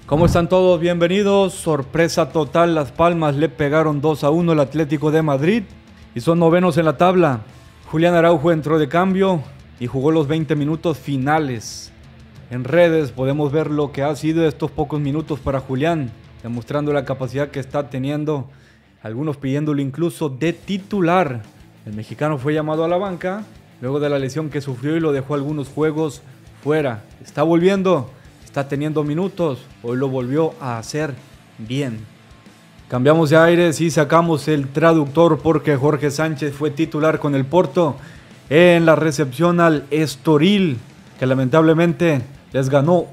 ¿Cómo están todos? Bienvenidos. Sorpresa total, Las Palmas le pegaron 2-1 al Atlético de Madrid y son novenos en la tabla. Julián Araujo entró de cambio y jugó los 20 minutos finales. En redes podemos ver lo que ha sido estos pocos minutos para Julián, demostrando la capacidad que está teniendo, algunos pidiéndolo incluso de titular. El mexicano fue llamado a la banca luego de la lesión que sufrió y lo dejó algunos juegos fuera. Está volviendo. Está teniendo minutos, hoy lo volvió a hacer bien. Cambiamos de aires y sacamos el traductor porque Jorge Sánchez fue titular con el Porto en la recepción al Estoril, que lamentablemente les ganó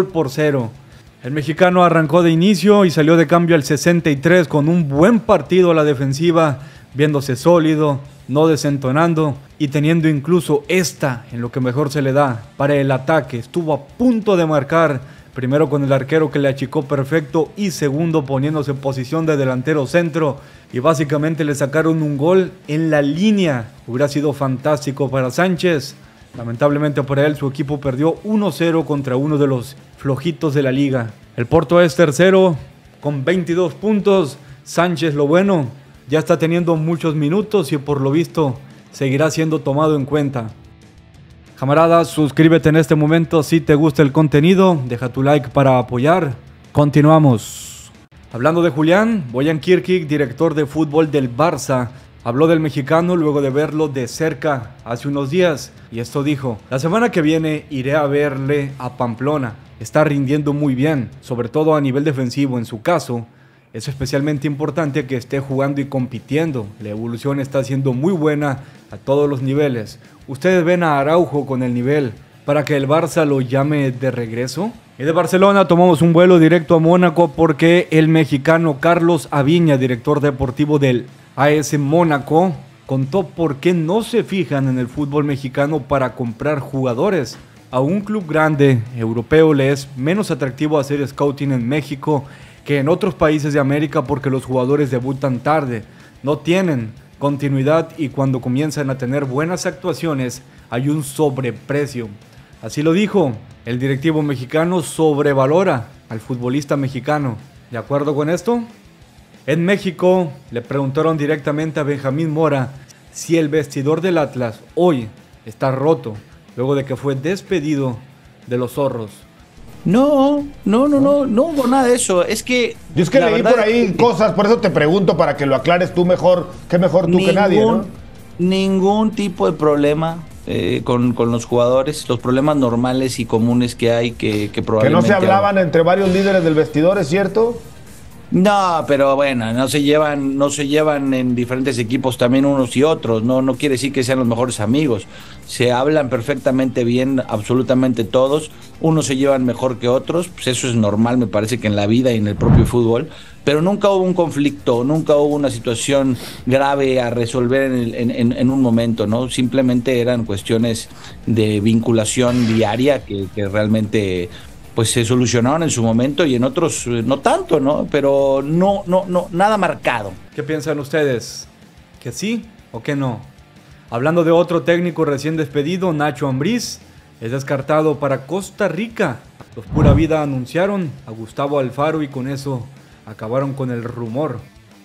1-0. El mexicano arrancó de inicio y salió de cambio al 63 con un buen partido a la defensiva, viéndose sólido, no desentonando y teniendo incluso en lo que mejor se le da para el ataque. Estuvo a punto de marcar, primero con el arquero que le achicó perfecto y segundo poniéndose en posición de delantero centro y básicamente le sacaron un gol en la línea. Hubiera sido fantástico para Sánchez. Lamentablemente para él su equipo perdió 1-0 contra uno de los flojitos de la liga. El Porto es tercero con 22 puntos. Sánchez, lo bueno, ya está teniendo muchos minutos y por lo visto seguirá siendo tomado en cuenta. Camaradas, suscríbete en este momento si te gusta el contenido, deja tu like para apoyar. Continuamos. Hablando de Julián, Bojan Kirkic, director de fútbol del Barça, habló del mexicano luego de verlo de cerca hace unos días y esto dijo: la semana que viene iré a verle a Pamplona, está rindiendo muy bien, sobre todo a nivel defensivo. En su caso, es especialmente importante que esté jugando y compitiendo. La evolución está siendo muy buena a todos los niveles. ¿Ustedes ven a Araujo con el nivel para que el Barça lo llame de regreso? Y de Barcelona tomamos un vuelo directo a Mónaco porque el mexicano Carlos Aviña, director deportivo del AS Mónaco, contó por qué no se fijan en el fútbol mexicano para comprar jugadores. A un club grande europeo le es menos atractivo hacer scouting en México que en otros países de América porque los jugadores debutan tarde, no tienen continuidad y cuando comienzan a tener buenas actuaciones hay un sobreprecio. Así lo dijo, el directivo mexicano sobrevalora al futbolista mexicano. ¿De acuerdo con esto? En México le preguntaron directamente a Benjamín Mora si el vestidor del Atlas hoy está roto luego de que fue despedido de los Zorros. No hubo nada de eso. Es que yo leí por ahí cosas, por eso te pregunto para que lo aclares tú mejor, que mejor tú que nadie, ¿no? Ningún tipo de problema con los jugadores, los problemas normales y comunes que hay que probablemente... Que no se hablaban entre varios líderes del vestidor, ¿es cierto? No, pero bueno, no se llevan en diferentes equipos también unos y otros, no quiere decir que sean los mejores amigos, se hablan perfectamente bien absolutamente todos, unos se llevan mejor que otros, pues eso es normal, me parece que en la vida y en el propio fútbol, pero nunca hubo un conflicto, nunca hubo una situación grave a resolver en un momento, ¿no? Simplemente eran cuestiones de vinculación diaria que realmente pues se solucionaron en su momento y en otros no tanto, ¿no? Pero no, nada marcado. ¿Qué piensan ustedes? ¿Que sí o que no? Hablando de otro técnico recién despedido, Nacho Ambriz es descartado para Costa Rica. Los Pura Vida anunciaron a Gustavo Alfaro y con eso acabaron con el rumor.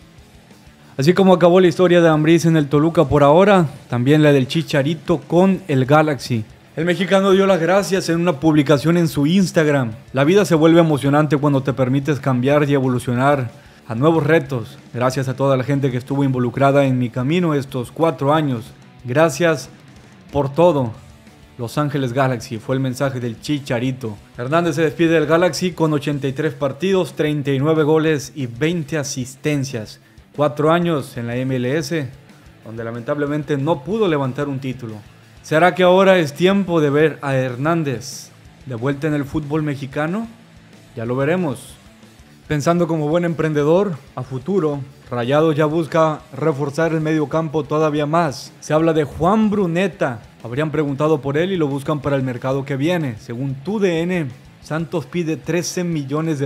Así como acabó la historia de Ambriz en el Toluca por ahora, también la del Chicharito con el Galaxy. El mexicano dio las gracias en una publicación en su Instagram. La vida se vuelve emocionante cuando te permites cambiar y evolucionar a nuevos retos. Gracias a toda la gente que estuvo involucrada en mi camino estos 4 años. Gracias por todo. Los Ángeles Galaxy fue el mensaje del Chicharito. Hernández se despide del Galaxy con 83 partidos, 39 goles y 20 asistencias. 4 años en la MLS, donde lamentablemente no pudo levantar un título. ¿Será que ahora es tiempo de ver a Hernández de vuelta en el fútbol mexicano? Ya lo veremos. Pensando como buen emprendedor, a futuro, Rayados ya busca reforzar el medio campo todavía más. Se habla de Juan Bruneta. Habrían preguntado por él y lo buscan para el mercado que viene. Según TUDN, Santos pide $13 millones.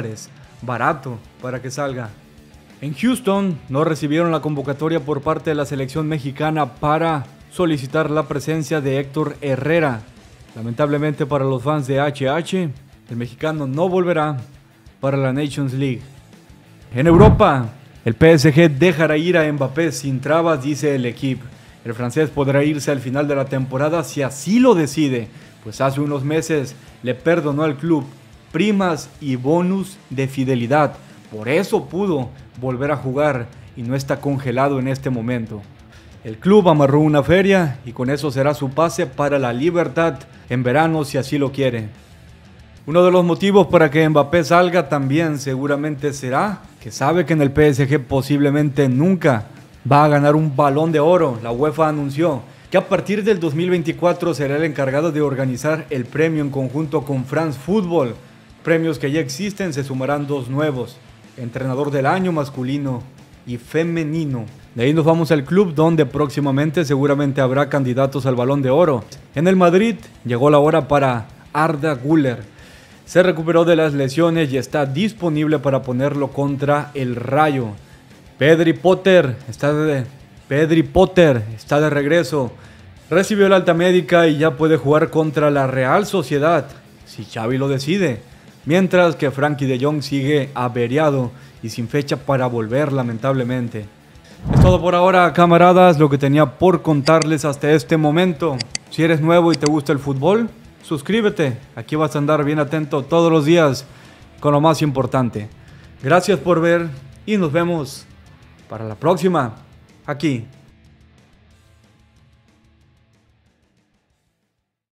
Barato para que salga. En Houston no recibieron la convocatoria por parte de la selección mexicana para solicitar la presencia de Héctor Herrera. Lamentablemente para los fans de HH, el mexicano no volverá para la Nations League. En Europa, el PSG dejará ir a Mbappé sin trabas, dice el equipo. El francés podrá irse al final de la temporada si así lo decide, pues hace unos meses le perdonó al club primas y bonus de fidelidad. Por eso pudo volver a jugar y no está congelado en este momento. El club amarró una feria y con eso será su pase para la libertad en verano si así lo quiere. Uno de los motivos para que Mbappé salga también seguramente será que sabe que en el PSG posiblemente nunca va a ganar un Balón de Oro. La UEFA anunció que a partir del 2024 será el encargado de organizar el premio en conjunto con France Football. Premios que ya existen, se sumarán 2 nuevos: Entrenador del Año masculino y femenino. De ahí nos vamos al club, donde próximamente seguramente habrá candidatos al Balón de Oro. En el Madrid llegó la hora para Arda Güler. Se recuperó de las lesiones y está disponible para ponerlo contra el Rayo. Pedri Potter está de regreso. Recibió la alta médica y ya puede jugar contra la Real Sociedad, si Xavi lo decide. Mientras que Frenkie de Jong sigue averiado y sin fecha para volver, lamentablemente. Es todo por ahora, camaradas, lo que tenía por contarles hasta este momento. Si eres nuevo y te gusta el fútbol, suscríbete. Aquí vas a andar bien atento todos los días con lo más importante. Gracias por ver y nos vemos para la próxima, aquí